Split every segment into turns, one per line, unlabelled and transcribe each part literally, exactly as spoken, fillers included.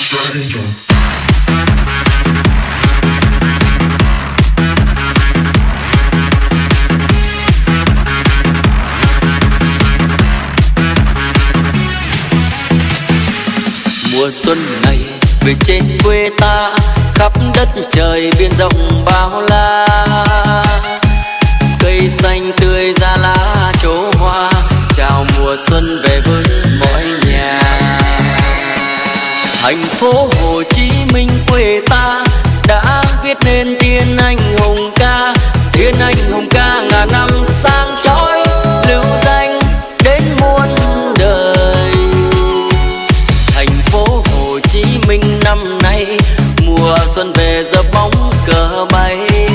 stranger.
Mùa xuân này về trên quê ta, khắp đất trời biên rộng bao la, cây xanh tươi ra lá trổ hoa, chào mùa xuân về với mọi nhà. Thành phố Hồ Chí Minh quê ta đã viết nên thiên anh hùng ca, thiên anh hùng ca ngàn năm sáng chói, lưu danh đến muôn đời. Thành phố Hồ Chí Minh năm nay mùa xuân về giờ bóng cờ bay,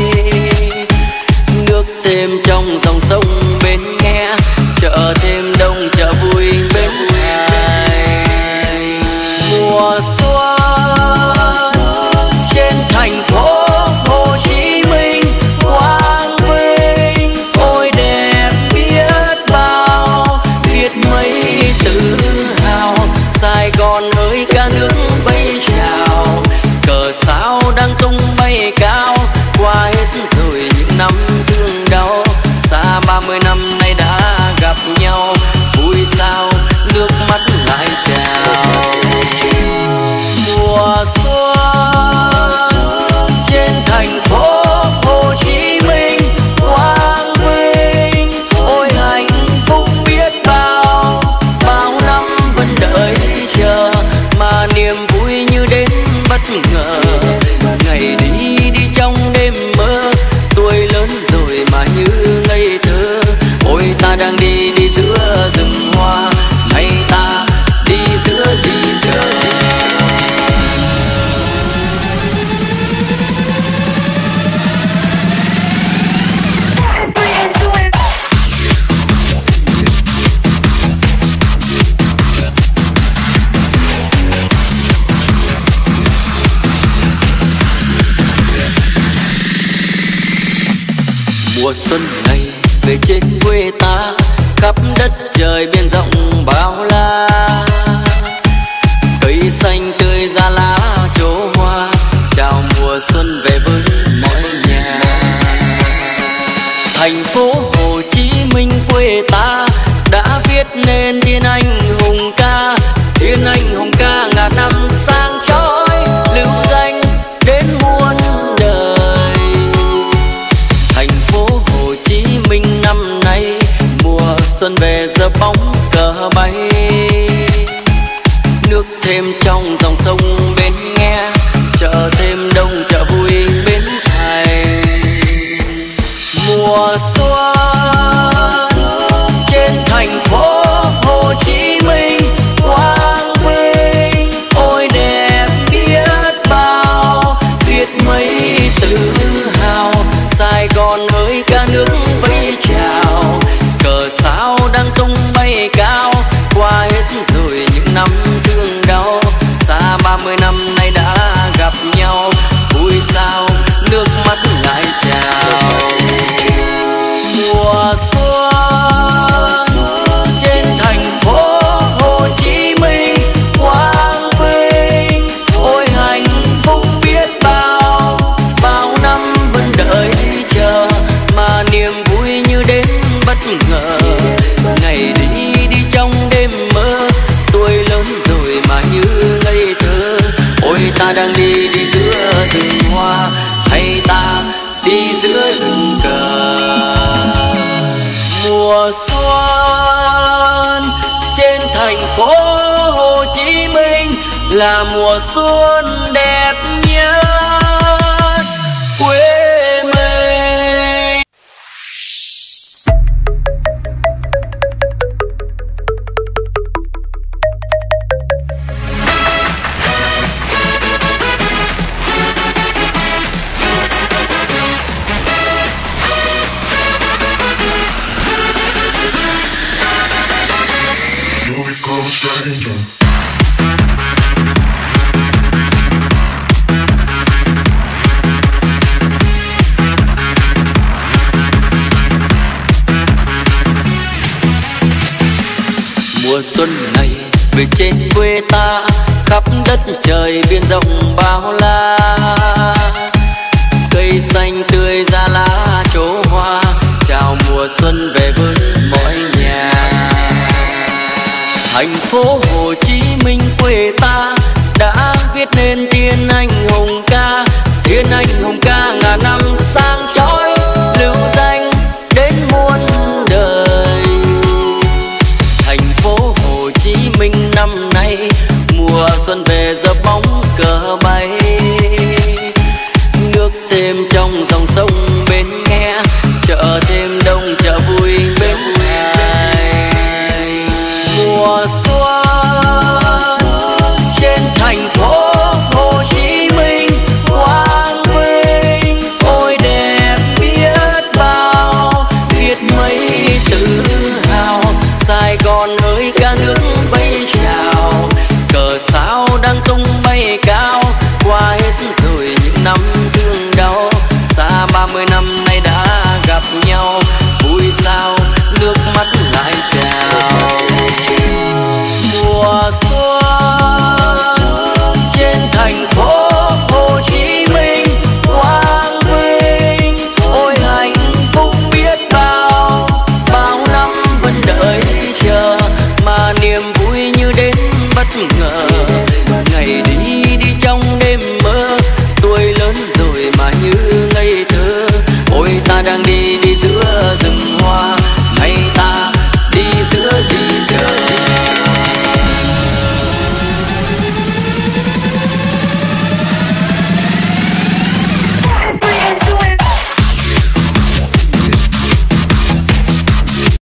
nước thêm trong dòng sông bên nghe, chợ thêm đông chợ vui bên ngoài. Mùa xuân trên thành phố Hồ Chí Minh quang vinh, ôi đẹp biết bao, biết mấy tự hào. Sài Gòn ơi cả nước bay chào, cờ sao đang tung bay cao, qua hết rồi những năm thương đau, xa ba mươi năm nay đã gặp nhau, vui sao nước mắt lại trào. Mùa xuân trên thành phố Hồ Chí Minh quang vinh, ôi hạnh phúc biết bao, bao năm vẫn đợi chờ mà niềm vui như đến bất ngờ. Ngày đi đi trong đêm mơ, tuổi lớn rồi mà như ngây thơ, ôi ta đang đi đi giữa rừng hoa, hay ta đi giữa gì giờ. Mùa xuân này về trên quê ta, khắp đất trời biên rộng bao la, cây xanh tươi ra lá trổ hoa, chào mùa xuân về với mọi nhà. Thành phố Hồ Chí Minh quê ta đã viết nên thiên anh hùng ca, thiên anh hùng ca ngàn năm sáng chói, lưu danh đến muôn đời. Thành phố Hồ Chí Minh năm nay mùa xuân về giờ bóng cờ bay, nước thêm trong dòng sông bên nghe, chợ thêm đông chợ vui bên thành. Mùa xuân trên thành phố Hồ Chí Minh quang vinh, ôi đẹp biết bao, biết mấy tự hào. Sài Gòn ơi cả nước vẫy chào, cờ sao đang tung bay cao, qua hết rồi những năm thương đau, xa ba mươi năm nay đã gặp nhau, vui sao nước mắt lại trào. Mùa xuân trên thành phố Hồ Chí Minh quang vinh, ôi hạnh phúc biết bao, bao năm vẫn đợi chờ mà niềm vui như đến bất ngờ. Ngày đi đi trong đêm mơ, tuổi lớn rồi mà như ngây thơ, ôi ta đang đi đi giữa rừng hoa, hay ta đi giữa rừng cờ. Mùa xuân trên thành phố Hồ Chí Minh là mùa xuân đẹp nhất quê mình.
Stranger.
Mùa xuân này về trên quê ta, khắp đất trời biển rộng bao la. Cây xanh tươi ra lá trổ hoa, chào mùa xuân về với mọi nhà. Thành phố Hồ Chí Minh quê ta đã viết nên thiên anh hùng ca, thiên anh hùng ca ngàn năm xa